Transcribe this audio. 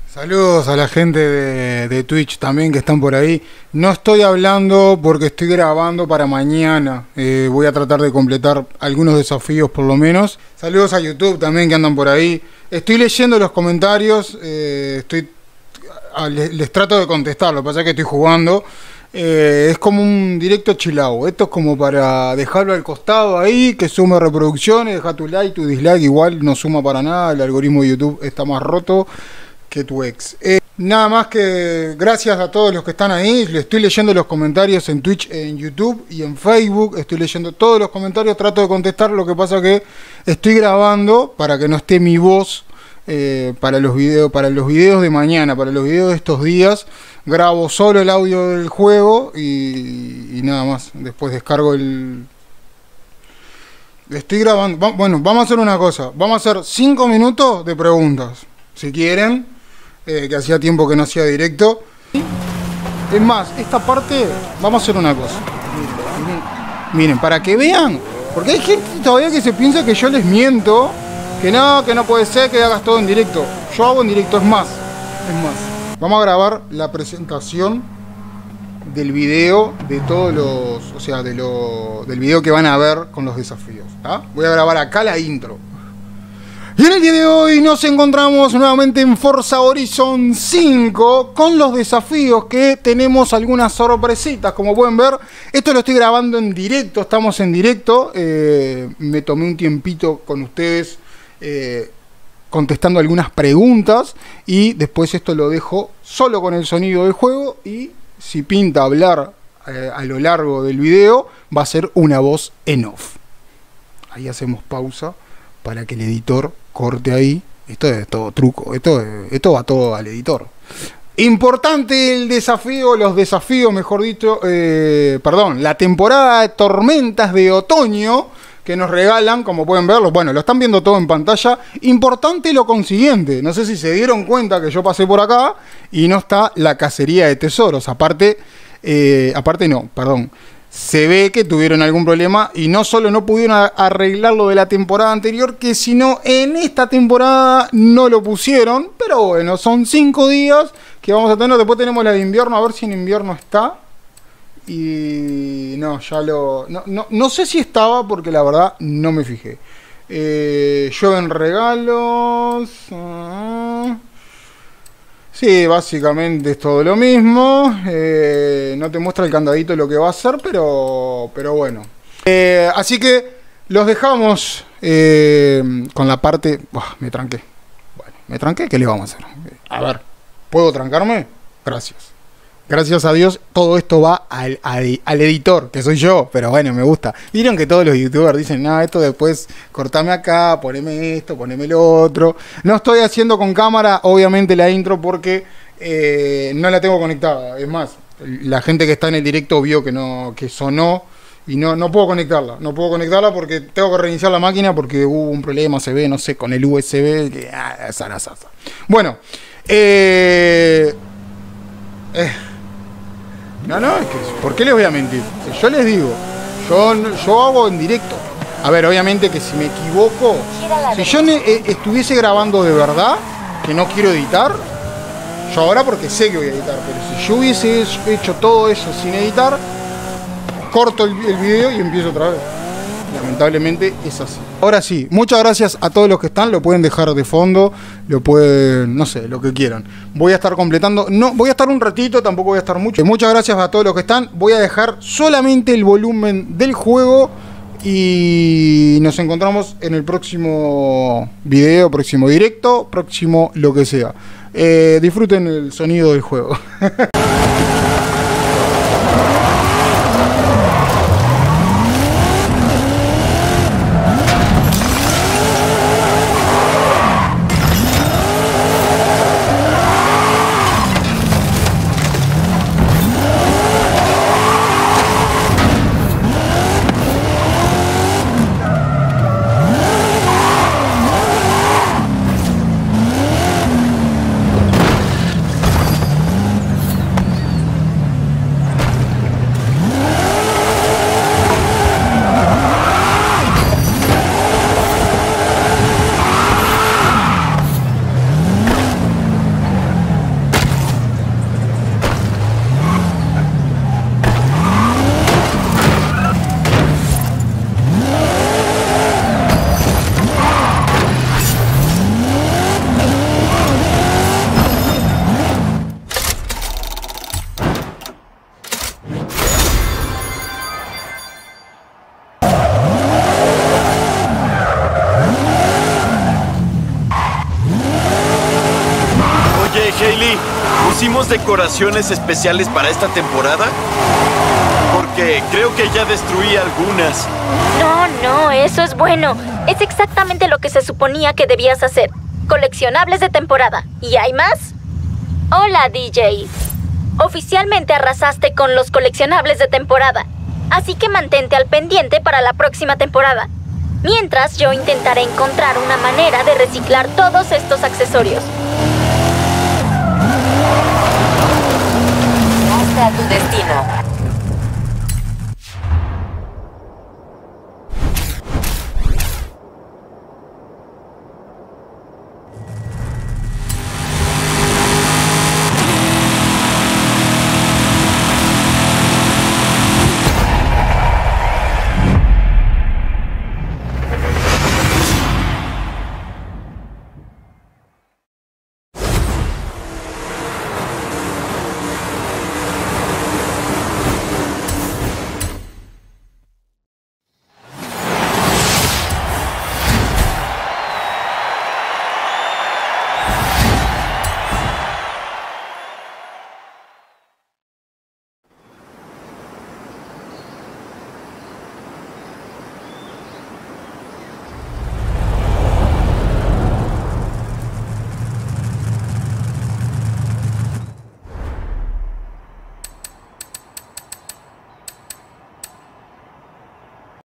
Saludos a la gente de Twitch también que están por ahí. No estoy hablando porque estoy grabando para mañana. Voy a tratar de completar algunos desafíos por lo menos. Saludos a YouTube también que andan por ahí. Estoy leyendo los comentarios. Les trato de contestar. Lo que pasa es que estoy jugando. Es como un directo chilao. Esto es como para dejarlo al costado ahí, que sume reproducciones. Deja tu like, tu dislike. Igual no suma para nada. El algoritmo de YouTube está más roto que tu ex. Nada más que gracias a todos los que están ahí. Le estoy leyendo los comentarios en Twitch, en YouTube y en Facebook. Estoy leyendo todos los comentarios, trato de contestar. Lo que pasa que estoy grabando para que no esté mi voz para los videos de mañana, para los videos de estos días. Grabo solo el audio del juego y nada más. Después descargo el... Estoy grabando. Bueno, vamos a hacer una cosa. Vamos a hacer 5 minutos de preguntas, si quieren. Que hacía tiempo que no hacía directo. Es más, esta parte, vamos a hacer una cosa. Miren, para que vean, porque hay gente todavía que se piensa que yo les miento, que no puede ser que hagas todo en directo. Yo hago en directo, es más. Vamos a grabar la presentación del video de todos los, o sea, del video que van a ver con los desafíos. ¿Ah? Voy a grabar acá la intro. Y en el día de hoy nos encontramos nuevamente en Forza Horizon 5 con los desafíos que tenemos algunas sorpresitas, como pueden ver. Esto lo estoy grabando en directo, estamos en directo. Me tomé un tiempito con ustedes contestando algunas preguntas y después esto lo dejo solo con el sonido del juego y si pinta hablar a lo largo del video va a ser una voz en off. Ahí hacemos pausa para que el editor corte ahí. Esto es todo truco. Esto va todo al editor. Importante el desafío, los desafíos, mejor dicho. Perdón, la temporada de tormentas de otoño que nos regalan, como pueden verlo. Bueno, lo están viendo todo en pantalla. Importante lo consiguiente. No sé si se dieron cuenta que yo pasé por acá y no está la cacería de tesoros. Aparte no, perdón. Se ve que tuvieron algún problema y no solo no pudieron arreglar lo de la temporada anterior, que sino en esta temporada no lo pusieron. Pero bueno, son 5 días que vamos a tener. Después tenemos la de invierno, a ver si en invierno está. Y no, ya lo... No sé si estaba porque la verdad no me fijé. Llueven regalos... Sí, básicamente es todo lo mismo. No te muestra el candadito lo que va a hacer, pero bueno. Así que los dejamos con la parte... me tranqué. Bueno, me tranqué, ¿qué le vamos a hacer? A ver, ¿puedo trancarme? Gracias. Gracias a Dios, todo esto va al editor, que soy yo, pero bueno, me gusta. Vieron que todos los youtubers dicen, esto después cortame acá, poneme esto, poneme lo otro. No estoy haciendo con cámara, obviamente, la intro porque no la tengo conectada. Es más, la gente que está en el directo vio que sonó y no puedo conectarla. No puedo conectarla porque tengo que reiniciar la máquina porque hubo un problema, se ve, no sé, con el USB. Bueno, No, es que, ¿por qué les voy a mentir? Yo les digo, yo hago en directo. A ver, obviamente que si me equivoco, si yo estuviese grabando de verdad, que no quiero editar, yo ahora porque sé que voy a editar, pero si yo hubiese hecho todo eso sin editar, corto el video y empiezo otra vez. Lamentablemente es así. Ahora sí, muchas gracias a todos los que están. Lo pueden dejar de fondo, lo pueden, no sé, lo que quieran. Voy a estar completando, no, voy a estar un ratito, tampoco voy a estar mucho. Muchas gracias a todos los que están. Voy a dejar solamente el volumen del juego y nos encontramos en el próximo video, próximo directo, próximo lo que sea. Disfruten el sonido del juego. Oye, Hailey, ¿pusimos decoraciones especiales para esta temporada? Porque creo que ya destruí algunas. No, eso es bueno. Es exactamente lo que se suponía que debías hacer. Coleccionables de temporada. ¿Y hay más? Hola, DJ. Oficialmente arrasaste con los coleccionables de temporada. Así que mantente al pendiente para la próxima temporada. Mientras yo intentaré encontrar una manera de reciclar todos estos accesorios.